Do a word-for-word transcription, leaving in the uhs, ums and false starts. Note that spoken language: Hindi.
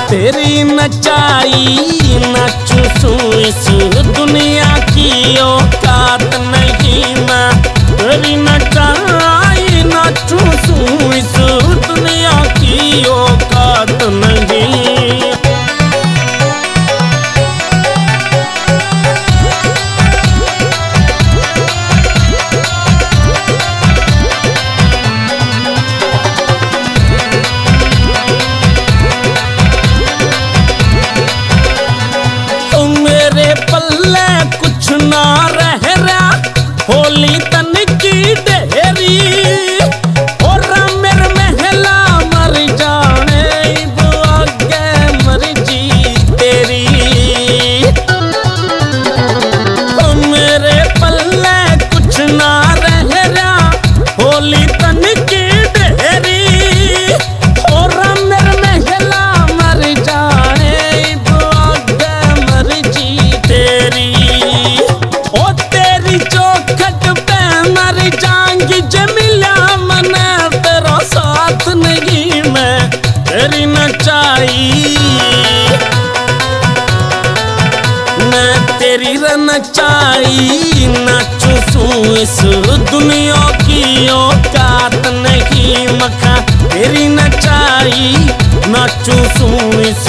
तेरी नचाई नाचू सू इस दुनिया की औकात नहीं मैं। तेरी नचाई नाचू सू इस दुनिया की औकात नहीं। कुछ ना रह रहा होली तन की ढेरी और मेरे महला मर जाने आगे मर्जी तेरी। ओ मेरे पल्ले कुछ ना रह रहा होली तन की ढेरी और मेरे महला मर जाने आगे मर्जी तेरी। ओ तेरी चौखट पे मर जाऊंगी जमिला मने तेरा साथ नहीं मैं। तेरी नचाई मैं तेरी नचाई नाचू सू इस दुनिया की औकात नहीं मखा। तेरी नचाई नाचू सू इस